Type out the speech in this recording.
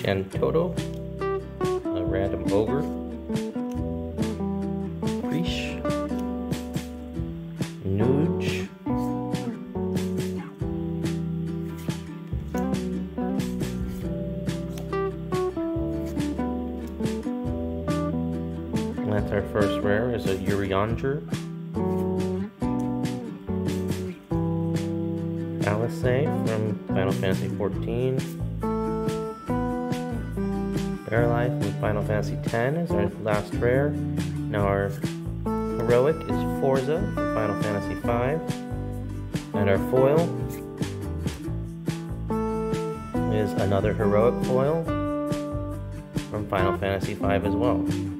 Shantoto, a random ogre, Preesh, Nuge, that's our first rare, is a Urianger, Alice from Final Fantasy XIV, Life from Final Fantasy X is our last rare. Now our heroic is Forza from Final Fantasy V, and our foil is another heroic foil from Final Fantasy V as well.